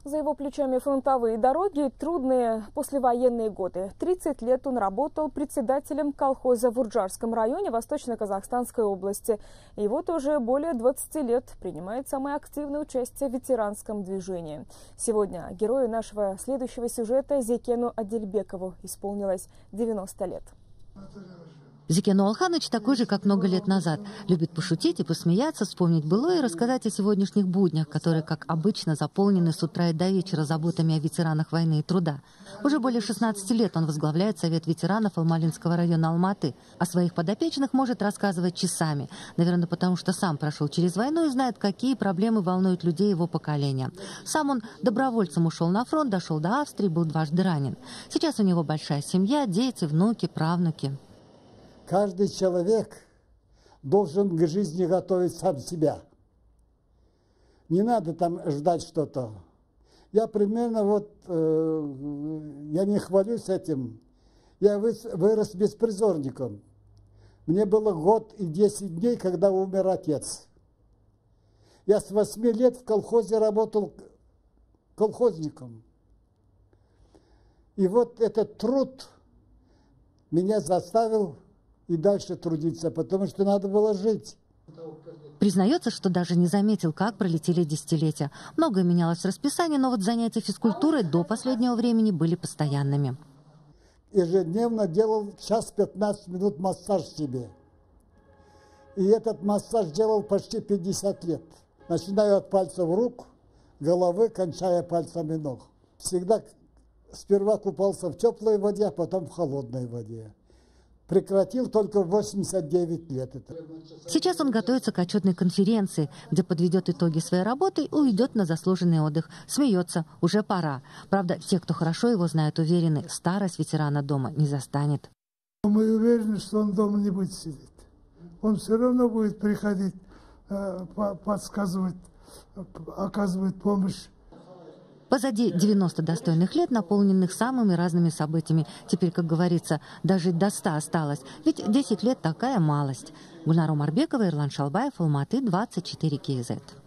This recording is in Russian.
За его плечами фронтовые дороги и трудные послевоенные годы. 30 лет он работал председателем колхоза в Урджарском районе Восточно-Казахстанской области. И вот уже более 20 лет принимает самое активное участие в ветеранском движении. Сегодня герою нашего следующего сюжета Зекену Адельбекову исполнилось 90 лет. Зекену Алханович такой же, как много лет назад. Любит пошутить и посмеяться, вспомнить былое и рассказать о сегодняшних буднях, которые, как обычно, заполнены с утра и до вечера заботами о ветеранах войны и труда. Уже более 16 лет он возглавляет Совет ветеранов Алмалинского района Алматы. О своих подопечных может рассказывать часами. Наверное, потому что сам прошел через войну и знает, какие проблемы волнуют людей его поколения. Сам он добровольцем ушел на фронт, дошел до Австрии, был дважды ранен. Сейчас у него большая семья, дети, внуки, правнуки. Каждый человек должен к жизни готовить сам себя. Не надо там ждать что-то. Я примерно я не хвалюсь этим. Я вырос беспризорником. Мне было год и 10 дней, когда умер отец. Я с 8 лет в колхозе работал колхозником. И вот этот труд меня заставил и дальше трудиться, потому что надо было жить. Признается, что даже не заметил, как пролетели десятилетия. Многое менялось в расписании, но вот занятия физкультурой до последнего времени были постоянными. Ежедневно делал час 15 минут массаж себе. И этот массаж делал почти 50 лет. Начиная от пальцев рук, головы, кончая пальцами ног. Всегда сперва купался в теплой воде, а потом в холодной воде. Прекратил только в 89 лет. Сейчас он готовится к отчетной конференции, где подведет итоги своей работы и уйдет на заслуженный отдых. Смеется, уже пора. Правда, те, кто хорошо его знает, уверены, старость ветерана дома не застанет. Мы уверены, что он дома не будет сидеть. Он все равно будет приходить, подсказывать, оказывать помощь. Позади 90 достойных лет, наполненных самыми разными событиями. Теперь, как говорится, даже до 100 осталось. Ведь 10 лет такая малость. Гульнара Умарбекова, Ирлан Шалбаев, Алматы, 24 КЗ.